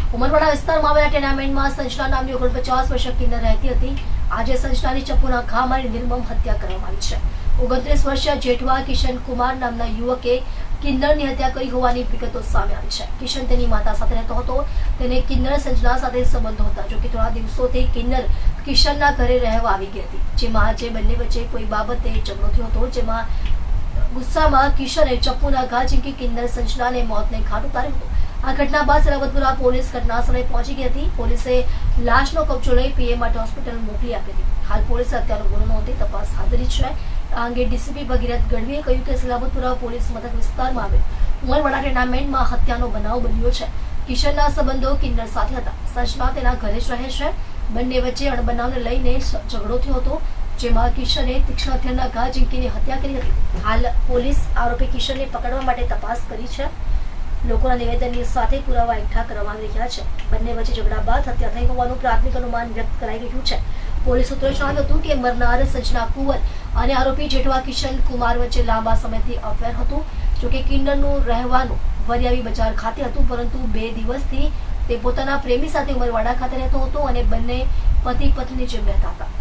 ઉમરવાડા વિસ્તારમાં આવેલા ટેનામેન્ટમાં સંજના નામની 49 વર્ષીય કિન્નર રહેતી હતી। આજે સંજનાની ચપ્પુના ઘા મારી નિર્મમ હત્યા કરવામાં આવી છે। 29 વર્ષીય જેઠવા કિશન કુમાર નામના યુવકે કિન્નરની હત્યા કરી હોવાની વિગતો સામે આવી છે। કિશન તેની માતા સાથે રહેતો હતો। તેને કિન્નર સંજના સાથે સંબંધો હતા। જો કે થોડા દિવસોથી કિન્નર કિશનના ઘરે રહેવા આવી ગઈ હતી, જેમાં આજે બંને વચ્ચે કોઈ બાબતે ઝઘડો થયો હતો, જેમાં ગુસ્સામાં કિશને ચપ્પુના ઘા ઝીંકી કિન્નર સંજનાને મોતને ઘાટ ઉતાર્યો હતો। આ ઘટના બાદ સલાબતપુરા પોલીસ ઘટના સ્થળે પહોંચી ગઈ હતી। પોલીસે લાશનો કબજો લઈ પીએમ માટે હોસ્પિટલ મોકલી આપી હતી। હાલ પોલીસે હત્યાનો ગુનો નોંધી તપાસ હાથ ધરી છે। આ અંગે ડીસીપી ભગીરથ ગઢવીએ કહ્યું કે સલાબતપુરા પોલીસ મથક વિસ્તારમાં આવેલ ઉમરવાડા ટેનામેન્ટમાં હત્યાનો બનાવ બન્યો છે। કિશનના સંબંધો કિન્નર સાથે હતા। સંજના તેના ઘરે જ રહે છે। બંને વચ્ચે અણબનાવને લઈને ઝઘડો થયો હતો, જેમાં કિશને તીક્ષ્ણ હથિયારના ઘા ઝીંકીને હત્યા કરી હતી। હાલ પોલીસ આરોપી કિશનને પકડવા માટે તપાસ કરી છે। લોકોના નિવેદનની સાથે પુરાવા એકઠા કરવામાં આવી રહ્યા છે। બંને વચ્ચે ઝઘડા બાદ હત્યા થઈ હોવાનું પ્રાથમિક અનુમાન વ્યક્ત કરાઈ રહ્યું છે। પોલીસ સૂત્રોએ જણાવ્યું હતું કે મરનાર સંજના કુંવર અને આરોપી જેઠવા કિશન કુમાર વચ્ચે લાંબા સમયથી અફેર હતું। જોકે કિન્નરનું રહેવાનું વરિયાવી બજાર ખાતે હતું, પરંતુ 2 દિવસથી તે પોતાના પ્રેમી સાથે ઉમરવાડા ખાતે રહેતો હતો અને બંને પતિ પત્ની જેમ રહેતા હતા।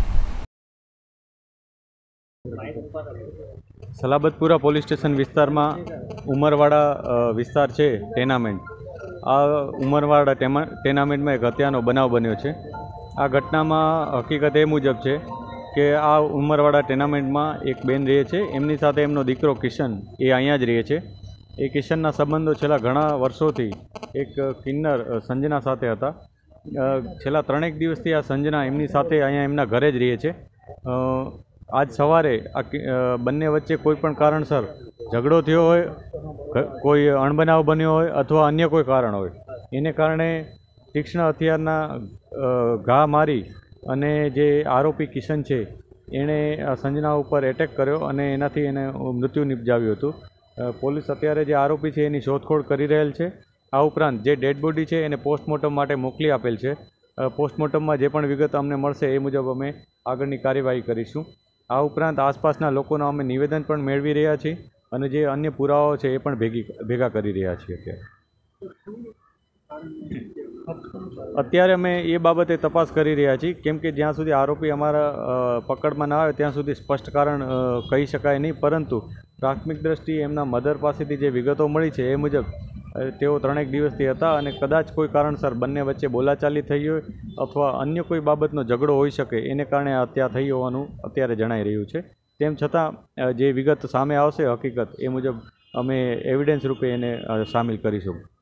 સલાબતપુરા પોલીસ સ્ટેશન વિસ્તારમાં ઉમરવાડા વિસ્તાર છે ટેનામેન્ટ। આ ઉમરવાડા ટેનામેન્ટમાં એક હત્યાનો બનાવ બન્યો છે। આ ઘટનામાં હકીકત એ મુજબ છે કે આ ઉમરવાડા ટેનામેન્ટમાં એક બેન રહે છે, એમની સાથે એમનો દીકરો કિશન એ અહીંયા જ રહે છે। એ કિશનના સંબંધો છેલ્લા ઘણા વર્ષોથી એક કિન્નર સંજના સાથે હતા। છેલ્લા 3 દિવસથી આ સંજના એમની સાથે અહીંયા એમના ઘરે જ રહે છે। આજ સવારે આ બંને વચ્ચે કોઈ પણ કારણસર ઝઘડો થયો હોય, કોઈ અણબનાવ બન્યો હોય અથવા અન્ય કોઈ કારણ હોય, એને કારણે તીક્ષ્ણ હથિયારના ઘા મારી અને જે આરોપી કિશન છે એણે સંજના ઉપર એટેક કર્યો અને એનાથી એને મૃત્યુ નિપજાવ્યું હતું। પોલીસ અત્યારે જે આરોપી છે એની શોધખોળ કરી રહેલ છે। આ ઉપરાંત જે ડેડ બોડી છે એને પોસ્ટમોર્ટમ માટે મોકલી આપેલ છે। પોસ્ટમોર્ટમમાં જે પણ વિગત અમને મળશે એ મુજબ અમે આગળની કાર્યવાહી કરીશું। આ ઉપરાંત આસપાસના લોકોના અમે નિવેદન પણ મેળવી રહ્યા છીએ અને જે અન્ય પુરાવાઓ છે એ પણ ભેગા કરી રહ્યા છીએ। અત્યારે અમે એ બાબતે તપાસ કરી રહ્યા છીએ, કેમ કે જ્યાં સુધી આરોપી અમારા પકડમાં ના આવે ત્યાં સુધી સ્પષ્ટ કારણ કહી શકાય નહીં, પરંતુ પ્રાથમિક દ્રષ્ટિએ એમના મધર પાસેથી જે વિગતો મળી છે એ મુજબ તેઓ 3 દિવસથી હતા અને કદાચ કોઈ કારણસર બંને વચ્ચે બોલાચાલી થઈ હોય અથવા અન્ય કોઈ બાબતનો ઝઘડો હોઈ શકે, એને કારણે હત્યા થઈ હોવાનું અત્યારે જણાઈ રહ્યું છે। તેમ છતાં જે વિગત સામે આવશે હકીકત એ મુજબ અમે એવિડન્સ રૂપે એને સામેલ કરીશું।